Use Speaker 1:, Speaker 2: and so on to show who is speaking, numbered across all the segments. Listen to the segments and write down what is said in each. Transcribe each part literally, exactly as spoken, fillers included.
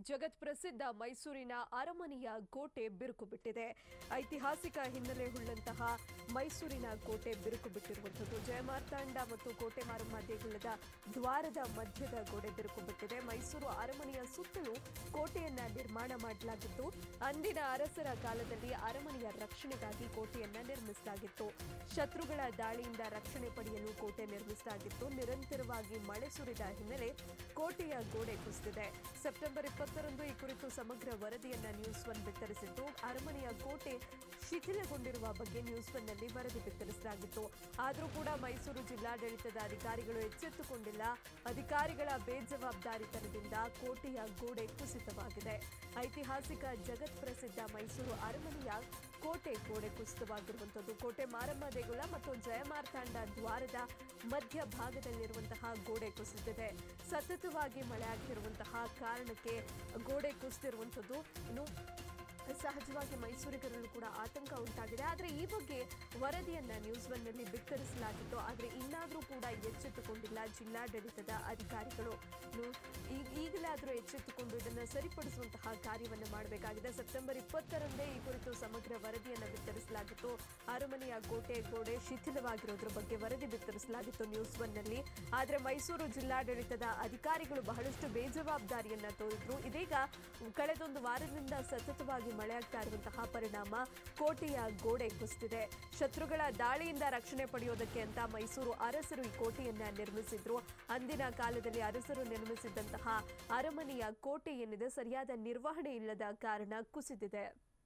Speaker 1: ಜಗತ್ ಪ್ರಸಿದ್ಧ ಮೈಸೂರಿನ ಅರಮನೆಯ ಕೋಟೆ ಬಿರುಕು ಬಿಟ್ಟಿದೆ. ಐತಿಹಾಸಿಕ ಹಿನ್ನೆಲೆ ಉಳ್ಳಂತಹ ಮೈಸೂರಿನ ಕೋಟೆ ಬಿರುಕು ಬಿಟ್ಟಿರುವಂಥದ್ದು. ಜಯಮಾರ್ತಾಂಡ ಮತ್ತು ಕೋಟೆ ಮಾರಮ್ಮ ದೇಗುಲದ ದ್ವಾರದ ಮಧ್ಯದ ಗೋಡೆ ಬಿರುಕು ಬಿಟ್ಟಿದೆ. ಮೈಸೂರು ಅರಮನೆಯ ಸುತ್ತಲೂ ಕೋಟೆಯನ್ನ ನಿರ್ಮಾಣ ಮಾಡಲಾಗಿತ್ತು. ಅಂದಿನ ಅರಸರ ಕಾಲದಲ್ಲಿ ಅರಮನೆಯ ರಕ್ಷಣೆಗಾಗಿ ಕೋಟೆಯನ್ನ ನಿರ್ಮಿಸಲಾಗಿತ್ತು. ಶತ್ರುಗಳ ದಾಳಿಯಿಂದ ರಕ್ಷಣೆ ಪಡೆಯಲು ಕೋಟೆ ನಿರ್ಮಿಸಲಾಗಿತ್ತು. ನಿರಂತರವಾಗಿ ಮಳೆ ಸುರಿದ ಹಿನ್ನೆಲೆ ಕೋಟೆಯ ಗೋಡೆ ಕುಸಿದಿದೆ. ಸೆಪ್ಟೆಂಬರ್ ಇಪ್ಪತ್ತರಂದು ಈ ಕುರಿತು ಸಮಗ್ರ ವರದಿಯನ್ನ ನ್ಯೂಸ್ ಒನ್ ಬಿತ್ತರಿಸಿದ್ದು, ಅರಮನೆಯ ಕೋಟೆ ಶಿಥಿಲಗೊಂಡಿರುವ ಬಗ್ಗೆ ನ್ಯೂಸ್ ಒನ್ ನಲ್ಲಿ ವರದಿ ಬಿತ್ತರಿಸಲಾಗಿತ್ತು. ಆದರೂ ಕೂಡ ಮೈಸೂರು ಜಿಲ್ಲಾಡಳಿತದ ಅಧಿಕಾರಿಗಳು ಎಚ್ಚೆತ್ತುಕೊಂಡಿಲ್ಲ. ಅಧಿಕಾರಿಗಳ ಬೇಜವಾಬ್ದಾರಿತನದಿಂದ ಕೋಟೆಯ ಗೋಡೆ ಕುಸಿತವಾಗಿದೆ. ಐತಿಹಾಸಿಕ ಜಗತ್ ಪ್ರಸಿದ್ಧ ಮೈಸೂರು ಅರಮನೆಯ ಕೋಟೆ ಗೋಡೆ ಕುಸಿತವಾಗಿರುವಂಥದ್ದು. ಕೋಟೆ ಮಾರಮ್ಮ ದೇಗುಲ ಮತ್ತು ಜಯಮಾರ್ತಾಂಡ ದ್ವಾರದ ಮಧ್ಯ ಭಾಗದಲ್ಲಿರುವಂತಹ ಗೋಡೆ ಕುಸಿದಿದೆ. ಸತತವಾಗಿ ಮಳೆ ಆಗಿರುವಂತಹ ಕಾರಣಕ್ಕೆ ಗೋಡೆ ಕುಸಿದಿರುವಂಥದ್ದು. ಇನ್ನು ಸಹಜವಾಗಿ ಮೈಸೂರಿಗರಲ್ಲೂ ಕೂಡ ಆತಂಕ ಉಂಟಾಗಿದೆ. ಆದರೆ ಈ ಬಗ್ಗೆ ವರದಿಯನ್ನ ನ್ಯೂಸ್ ಒನ್ ನಲ್ಲಿ ಬಿತ್ತರಿಸಲಾಗಿತ್ತು. ಆದರೆ ಇನ್ನಾದರೂ ಕೂಡ ಎಚ್ಚೆತ್ತುಕೊಂಡಿಲ್ಲ ಜಿಲ್ಲಾಡಳಿತದ ಅಧಿಕಾರಿಗಳು. ಈಗಲಾದರೂ ಎಚ್ಚೆತ್ತುಕೊಂಡು ಇದನ್ನು ಸರಿಪಡಿಸುವಂತಹ ಕಾರ್ಯವನ್ನು ಮಾಡಬೇಕಾಗಿದೆ. ಸೆಪ್ಟೆಂಬರ್ ಇಪ್ಪತ್ತರಂದೇ ಈ ಕುರಿತು ಸಮಗ್ರ ವರದಿಯನ್ನು ಬಿತ್ತರಿಸಲಾಗಿತ್ತು. ಅರಮನೆಯ ಕೋಟೆ ಗೋಡೆ ಶಿಥಿಲವಾಗಿರೋದ್ರ ಬಗ್ಗೆ ವರದಿ ಬಿತ್ತರಿಸಲಾಗಿತ್ತು ನ್ಯೂಸ್ ಒನ್ ನಲ್ಲಿ. ಆದರೆ ಮೈಸೂರು ಜಿಲ್ಲಾಡಳಿತದ ಅಧಿಕಾರಿಗಳು ಬಹಳಷ್ಟು ಬೇಜವಾಬ್ದಾರಿಯನ್ನ ತೋರಿದ್ರು. ಇದೀಗ ಕಳೆದೊಂದು ವಾರದಿಂದ ಸತತವಾಗಿ ಮಳೆ ಆಗ್ತಾ ಇರುವಂತಹ ಪರಿಣಾಮ ಕೋಟೆಯ ಗೋಡೆ ಕುಸಿದಿದೆ. ಶತ್ರುಗಳ ದಾಳಿಯಿಂದ ರಕ್ಷಣೆ ಪಡೆಯೋದಕ್ಕೆ ಅಂತ ಮೈಸೂರು ಅರಸರು ಈ ಕೋಟೆಯನ್ನ ನಿರ್ಮಿಸಿದ್ರು. ಅಂದಿನ ಕಾಲದಲ್ಲಿ ಅರಸರು ನಿರ್ಮಿಸಿದ್ದಂತಹ ಅರಮನೆಯ ಕೋಟೆ ಏನಿದೆ ಸರಿಯಾದ ನಿರ್ವಹಣೆ ಇಲ್ಲದ ಕಾರಣ ಕುಸಿದಿದೆ.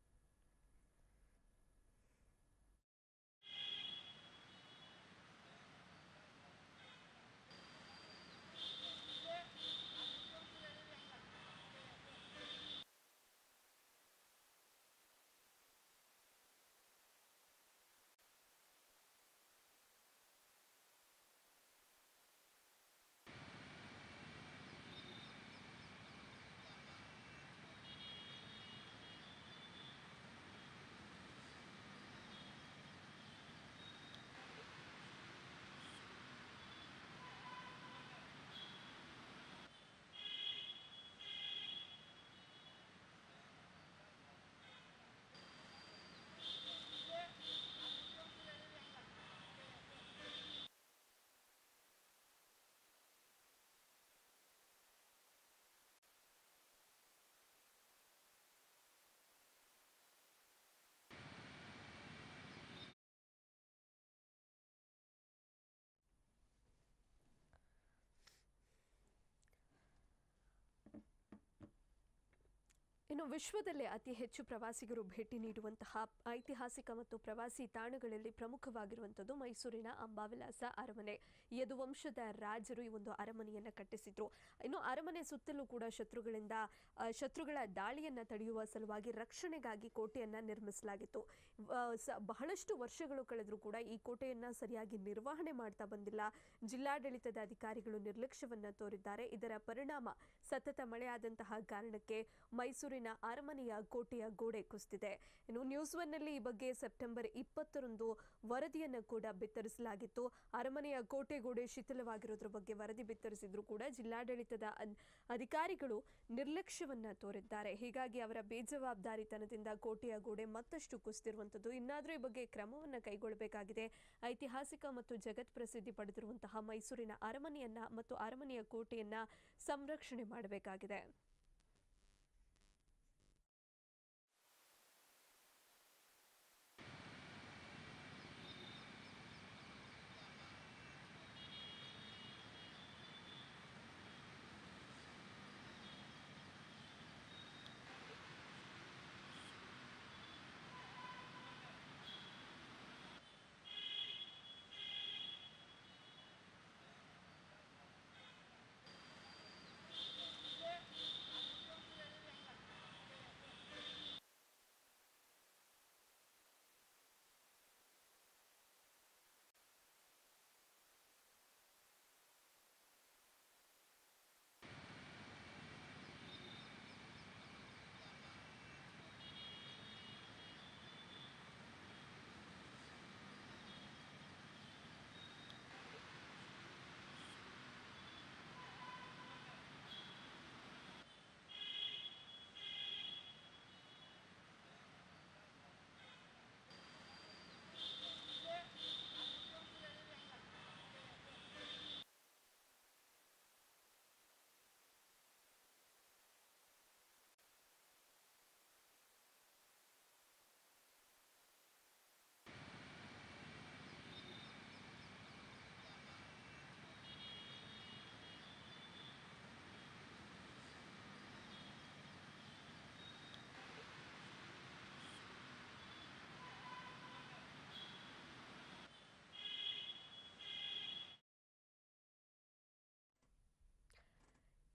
Speaker 1: ಇನ್ನು ವಿಶ್ವದಲ್ಲೇ ಅತಿ ಹೆಚ್ಚು ಪ್ರವಾಸಿಗರು ಭೇಟಿ ನೀಡುವಂತಹ ಐತಿಹಾಸಿಕ ಮತ್ತು ಪ್ರವಾಸಿ ತಾಣಗಳಲ್ಲಿ ಪ್ರಮುಖವಾಗಿರುವಂಥದ್ದು ಮೈಸೂರಿನ ಅಂಬಾವಿಲಾಸ ಅರಮನೆ. ಯದುವಂಶದ ರಾಜರು ಈ ಒಂದು ಅರಮನೆಯನ್ನು ಕಟ್ಟಿಸಿದ್ರು. ಇನ್ನು ಅರಮನೆ ಸುತ್ತಲೂ ಕೂಡ ಶತ್ರುಗಳಿಂದ ಶತ್ರುಗಳ ದಾಳಿಯನ್ನು ತಡೆಯುವ ಸಲುವಾಗಿ ರಕ್ಷಣೆಗಾಗಿ ಕೋಟೆಯನ್ನು ನಿರ್ಮಿಸಲಾಗಿತ್ತು. ಬಹಳಷ್ಟು ವರ್ಷಗಳು ಕಳೆದರೂ ಕೂಡ ಈ ಕೋಟೆಯನ್ನು ಸರಿಯಾಗಿ ನಿರ್ವಹಣೆ ಮಾಡ್ತಾ ಬಂದಿಲ್ಲ. ಜಿಲ್ಲಾಡಳಿತದ ಅಧಿಕಾರಿಗಳು ನಿರ್ಲಕ್ಷ್ಯವನ್ನು ತೋರಿದ್ದಾರೆ. ಇದರ ಪರಿಣಾಮ ಸತತ ಮಳೆಯಾದಂತಹ ಕಾರಣಕ್ಕೆ ಮೈಸೂರಿನ ಅರಮನೆಯ ಕೋಟೆಯ ಗೋಡೆ ಕುಸಿದಿದೆ. ಇನ್ನು ನ್ಯೂಸ್ ಒನ್ ನಲ್ಲಿ ಈ ಬಗ್ಗೆ ಸೆಪ್ಟೆಂಬರ್ ಇಪ್ಪತ್ತರಂದು ವರದಿಯನ್ನು ಕೂಡ ಬಿತ್ತರಿಸಲಾಗಿತ್ತು. ಅರಮನೆಯ ಕೋಟೆ ಗೋಡೆ ಶಿಥಿಲವಾಗಿರೋದ್ರ ಬಗ್ಗೆ ವರದಿ ಬಿತ್ತರಿಸಿದ್ರು ಕೂಡ ಜಿಲ್ಲಾಡಳಿತದ ಅಧಿಕಾರಿಗಳು ನಿರ್ಲಕ್ಷ್ಯವನ್ನ ತೋರಿದ್ದಾರೆ. ಹೀಗಾಗಿ ಅವರ ಬೇಜವಾಬ್ದಾರಿತನದಿಂದ ಕೋಟೆಯ ಗೋಡೆ ಮತ್ತಷ್ಟು ಕುಸಿದಿರುವಂಥದ್ದು. ಇನ್ನಾದರೂ ಈ ಬಗ್ಗೆ ಕ್ರಮವನ್ನು ಕೈಗೊಳ್ಳಬೇಕಾಗಿದೆ. ಐತಿಹಾಸಿಕ ಮತ್ತು ಜಗತ್ ಪ್ರಸಿದ್ಧಿ ಪಡೆದಿರುವಂತಹ ಮೈಸೂರಿನ ಅರಮನೆಯನ್ನ ಮತ್ತು ಅರಮನೆಯ ಕೋಟೆಯನ್ನ ಸಂರಕ್ಷಣೆ ಮಾಡಬೇಕಾಗಿದೆ.